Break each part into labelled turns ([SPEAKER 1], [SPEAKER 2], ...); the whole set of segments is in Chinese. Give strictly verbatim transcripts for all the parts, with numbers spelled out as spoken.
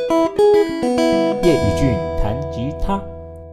[SPEAKER 1] 叶宇俊弹吉他，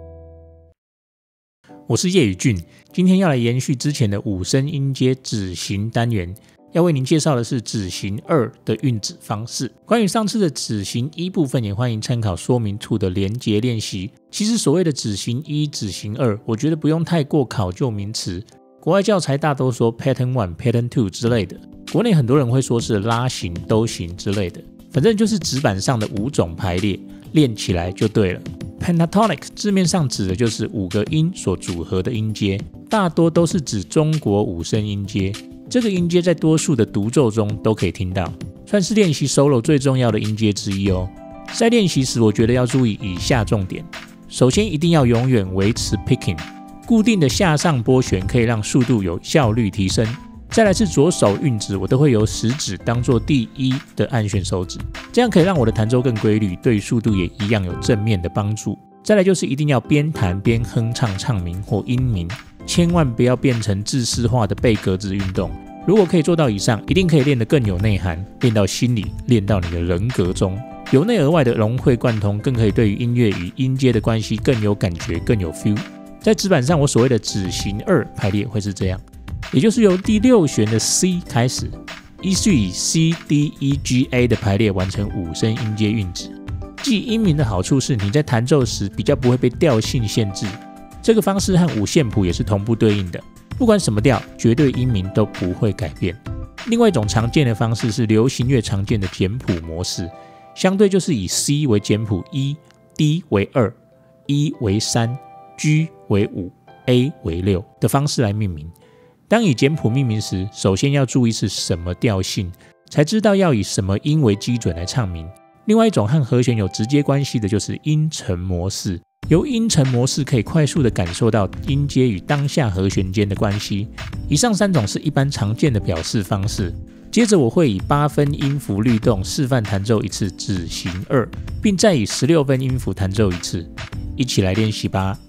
[SPEAKER 1] 我是叶宇俊，今天要来延续之前的五声音阶指型单元，要为您介绍的是指型二的运指方式。关于上次的指型一部分，也欢迎参考说明处的连结练习。其实所谓的指型一、指型二，我觉得不用太过考究名词，国外教材大都说 Pattern one、Pattern two 之类的，国内很多人会说是拉型、兜型之类的，反正就是指板上的五种排列，练起来就对了。Pentatonic 字面上指的就是五个音所组合的音阶，大多都是指中国五声音阶。这个音阶在多数的独奏中都可以听到，算是练习 solo 最重要的音阶之一哦。在练习时，我觉得要注意以下重点：首先，一定要永远维持 picking， 固定的下上拨弦可以让速度有效率提升。再来是左手运指，我都会由食指当做第一的按弦手指，这样可以让我的弹奏更规律，对于速度也一样有正面的帮助。再来就是一定要边弹边哼唱唱名或音名，千万不要变成制式化的背格子运动。如果可以做到以上，一定可以练得更有内涵，练到心里，练到你的人格中，由内而外的融会贯通，更可以对于音乐与音阶的关系更有感觉，更有 feel。在指板上，我所谓的指型二排列会是这样，也就是由第六弦的 C 开始，依序以 C、D、E、G、A 的排列完成五声音阶运指。记音名的好处是你在弹奏时比较不会被调性限制，这个方式和五线谱也是同步对应的，不管什么调，绝对音名都不会改变。另外一种常见的方式是流行乐常见的简谱模式，相对就是以 C 为简谱一、D 为二、E 为三、G 为五、A 为六的方式来命名。当以简谱命名时，首先要注意是什么调性，才知道要以什么音为基准来唱名。另外一种和和弦有直接关系的就是音程模式，由音程模式可以快速地感受到音阶与当下和弦间的关系。以上三种是一般常见的表示方式。接着我会以八分音符律动示范弹奏一次指型二，并再以十六分音符弹奏一次，一起来练习吧。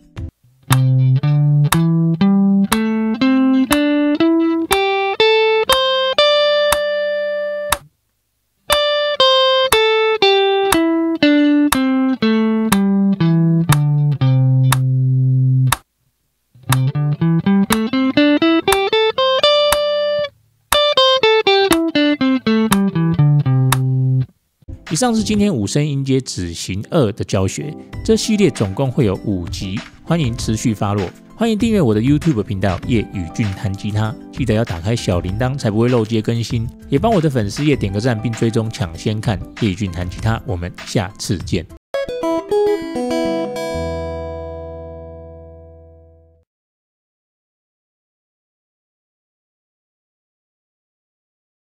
[SPEAKER 1] 以上是今天五声音阶指型二的教学，这系列总共会有五集，欢迎持续发落。欢迎订阅我的 YouTube 频道叶宇俊弹吉他，记得要打开小铃铛才不会漏接更新，也帮我的粉丝页点个赞并追踪抢先看叶宇俊弹吉他。我们下次见。